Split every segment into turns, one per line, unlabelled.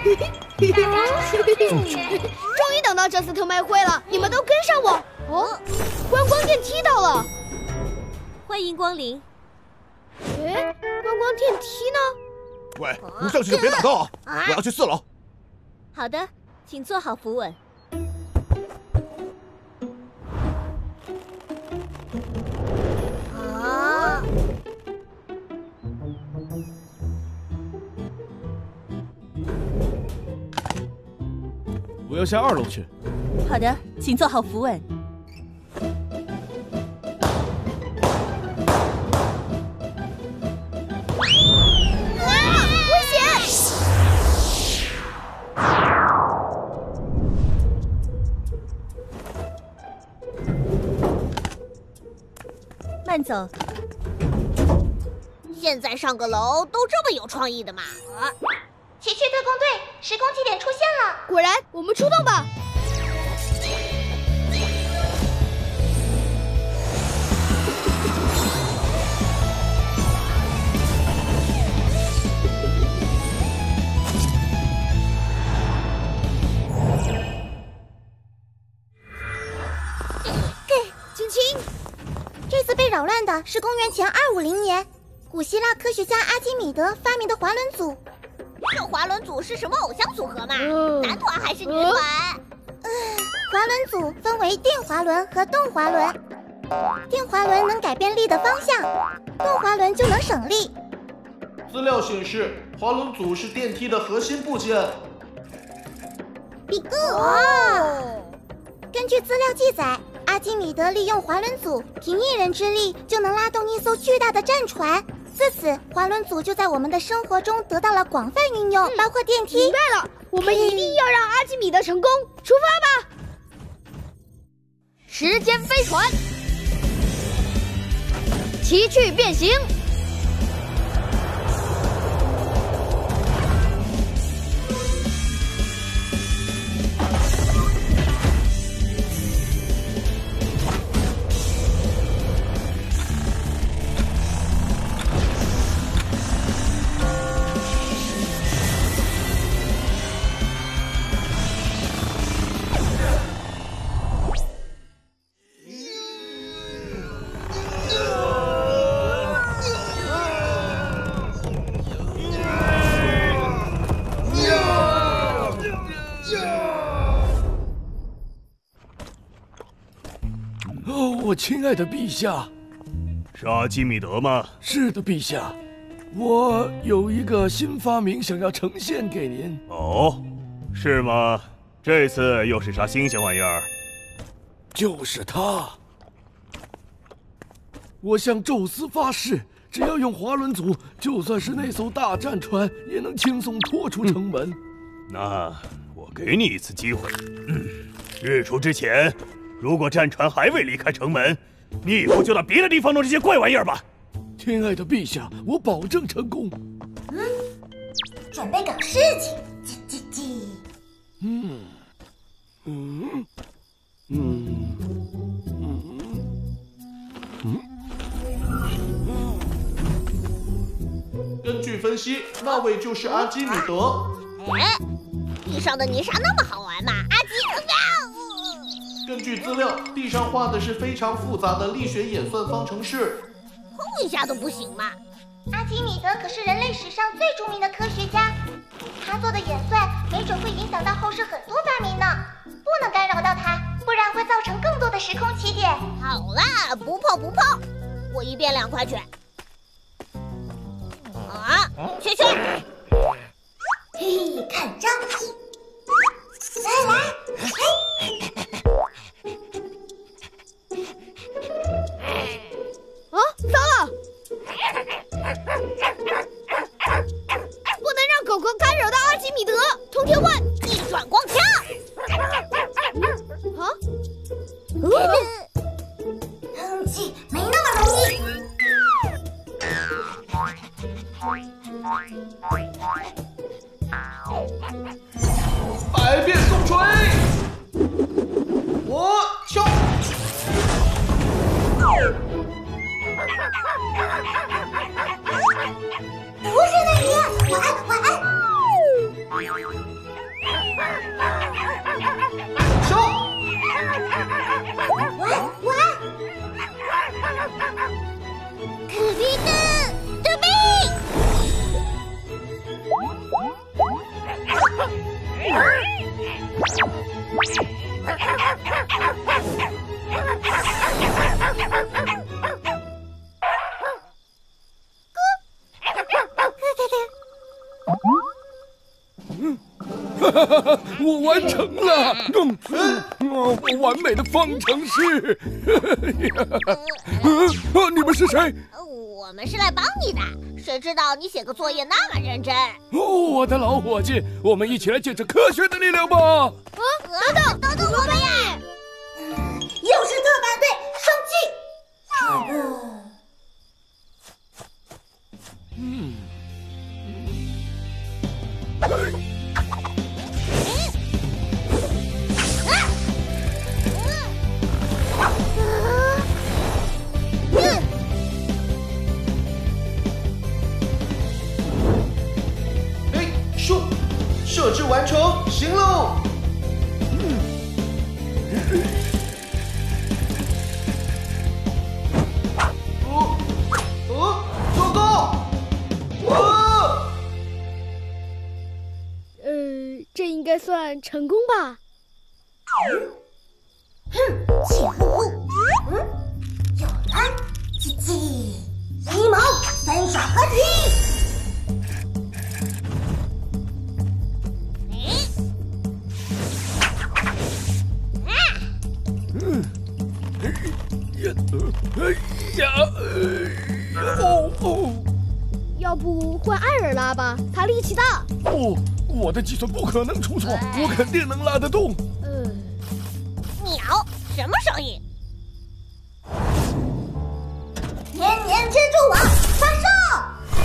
终于等到这次特卖会了，你们都跟上我。哦，观光电梯到了，
欢迎光临。
哎，观光电梯呢？
喂，不上去就别打到啊！我要去4楼。
好的，请坐好扶稳。
啊！
我要下2楼去。
好的，请坐好扶稳。
危险！
慢走。
现在上个楼都这么有创意的吗？
奇趣特工队，时空起点出现了！
果然，我们出动吧！
青青，这次被扰乱的是公元前250年，古希腊科学家阿基米德发明的滑轮组。
这滑轮组是什么偶像组合嘛？男团还是女团？
滑轮组分为电滑轮和动滑轮，电滑轮能改变力的方向，动滑轮就能省力。
资料显示，滑轮组是电梯的核心部件。
比格哦！根据资料记载，阿基米德利用滑轮组，凭一人之力就能拉动一艘巨大的战船。自此，滑轮组就在我们的生活中得到了广泛运用，包括电梯。
明白了，我们一定要让阿基米德成功！出发吧！时间飞船，奇趣变形。
我亲爱的陛下，
是阿基米德吗？
是的，陛下，我有一个新发明想要呈现给您。
哦，是吗？这次又是啥新鲜玩意儿？
就是它。我向宙斯发誓，只要用滑轮组，就算是那艘大战船，也能轻松拖出城门。
那我给你一次机会，日出之前。如果战船还未离开城门，你以后就到别的地方弄这些怪玩意儿吧。
亲爱的陛下，我保证成功。
准备搞事情，叽叽叽。
根据分析，那位就是阿基米德。
哎，地上的泥沙那么好玩吗？阿基，
根据资料，地上画的是非常复杂的力学演算方程式，
碰一下都不行吗？
阿基米德可是人类史上最著名的科学家，他做的演算没准会影响到后世很多发明呢，不能干扰到他，不然会造成更多的时空起点。
好啦，不碰不碰，我1变2块去。啊，去！
嘿，看招！来，
啊，糟了！不能让狗狗干扰到阿基米德。通天万
逆转光枪！
啊？
喷气没那么容易。
百变重锤，我敲。
不是那里，晚安。
我完成了，完美的方程式。你们是谁？
我们是来帮你的，谁知道你写个作业那么认真？
我的老伙计，我们一起来见证科学的力量吧！
等等我们呀！
又是特版队生气。
咻！设置完成，行喽！糟糕！
这应该算成功吧？
气呼呼，有了，叽叽，一毛三耍合体。
要不换艾尔拉吧，他力气大。
我的计算不可能出错，我肯定能拉得动。
鸟，什么声音？
天年蜘蛛网发射！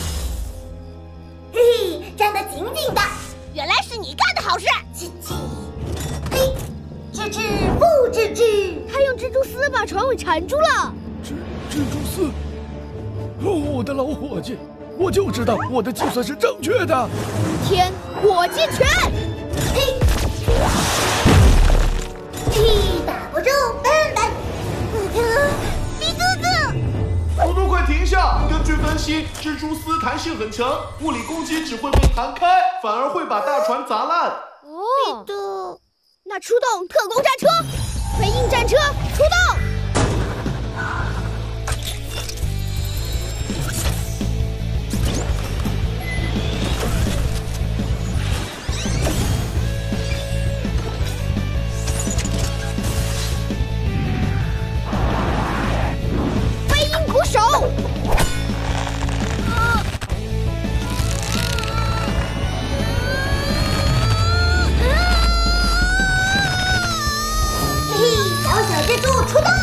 嘿嘿，粘得紧紧的。
原来是你干的好事！
叽叽，嘿，吱吱不吱吱。
他用蜘蛛丝把船尾缠住了。
蜘蛛丝？我的老伙计，我就知道我的计算是正确的。
天火击拳！
嘿，嘿，打不住，笨笨。
比哥哥，
图图快停下！根据分析，蜘蛛丝弹性很强，物理攻击只会被弹开，反而会把大船砸烂。
那出动特工战车，飞鹰战车出动！飞鹰捕手！
小小蜘蛛出动！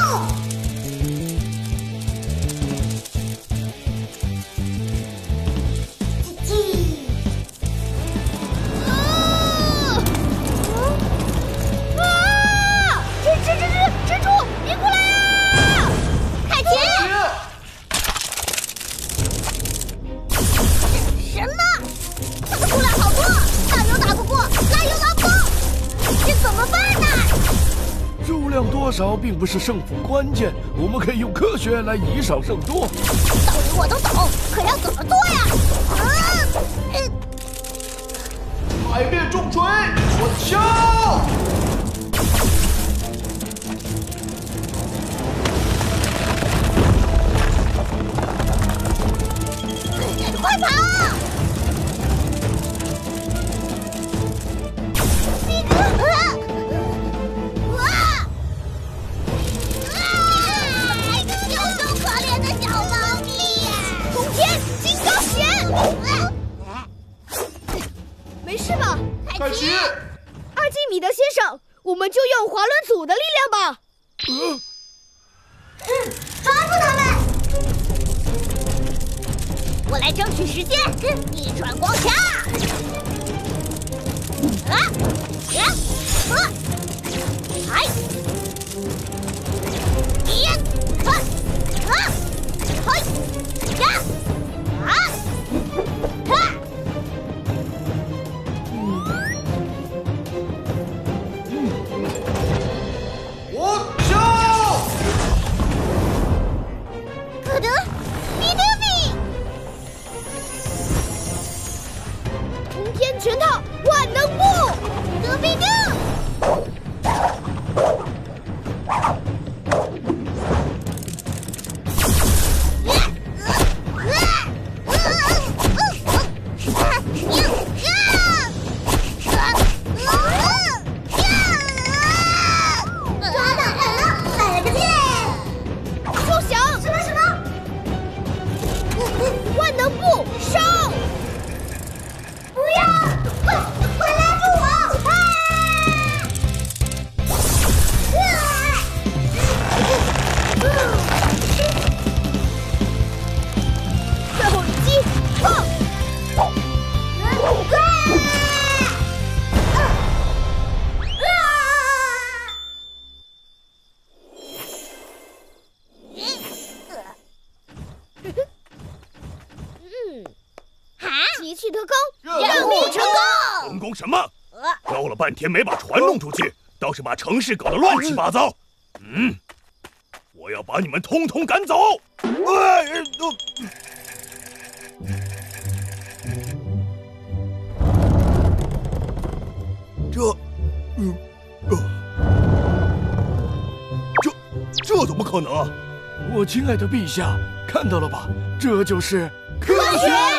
叽叽！
蜘蛛，别过来呀！
凯奇！什么？他的数量好多，打又打不过，拉又拉不动，这怎么办呢？
数量多少并不是胜负关键，我们可以用科学来以少胜多。
道理我都懂，可要怎么做呀？
百变重锤，我敲！
快跑！有多可怜的小猫咪！
冲天金刚弦！没事吧，
凯奇？
阿基米德先生，我们就用滑轮组的力量吧。
抓住他们！
我来争取时间，逆转光掐！
我敲！
可得，比德比！
冲天拳套万能步，
德比德！
体特工，任务成功！
成功什么？闹了半天没把船弄出去，倒是把城市搞得乱七八糟。我要把你们通通赶走！这怎么可能啊！
我亲爱的陛下，看到了吧？这就是
科学。